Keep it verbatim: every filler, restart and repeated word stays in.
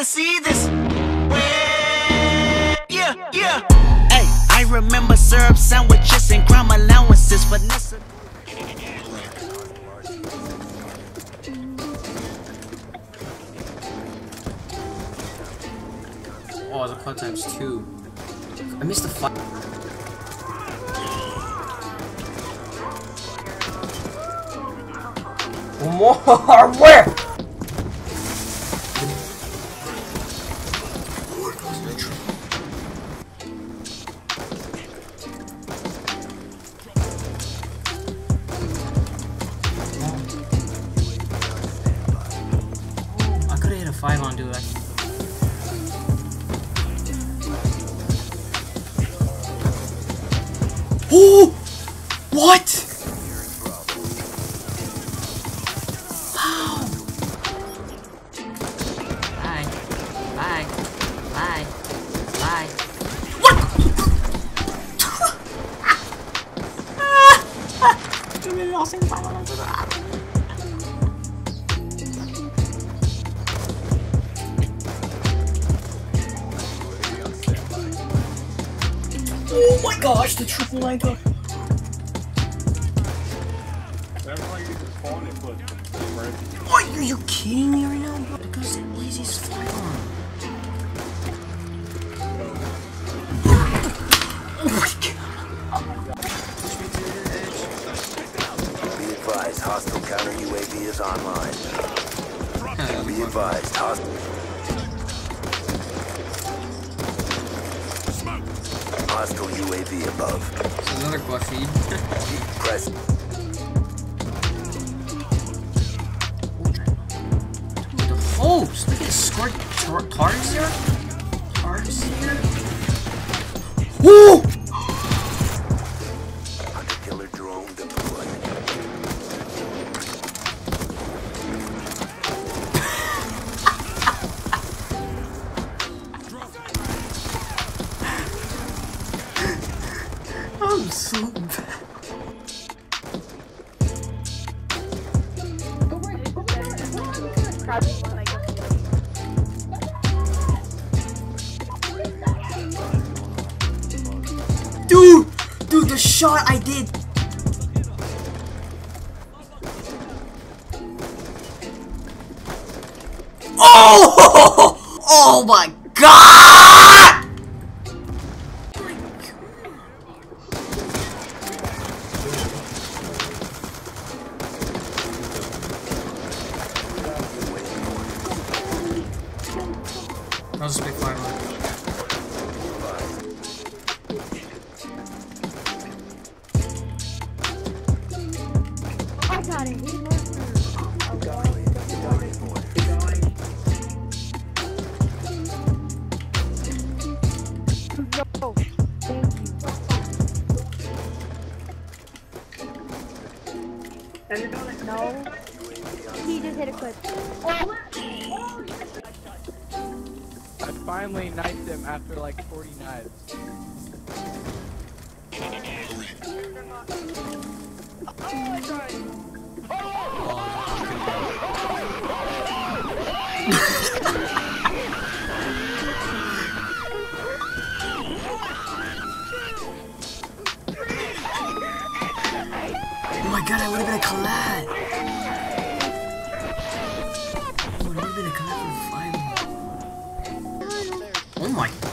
see this. Yeah, yeah. Hey, I remember syrup sandwiches and crime allowances, Vanessa. Oh, the cloud times two. I missed the fight. More where? I could have hit a five on dude. Oh! What? Wow! Bye. Bye. Bye. Bye. What? Oh my gosh, the triple line up. What? Are you kidding me right now, bro? Because the easiest firearm. Oh my god. Be advised, hostile counter U A V is online. Be advised, hostile. Hostile U A V above. It's another buffy. Press. Dude, the hose! Look at the squirt tar tars here? Tars here? Woo! Hunter killer drone deployed. I'm so bad. Dude! Dude, the shot I did! Oh! Oh my god! That was a big fire. I got it. He's more I'm going. No. Thank you. No. He just hit a clip. I finally knifed him after like forty knives. Oh my god, I would have been a collab! Oh, it would have been a collab for five. Oh my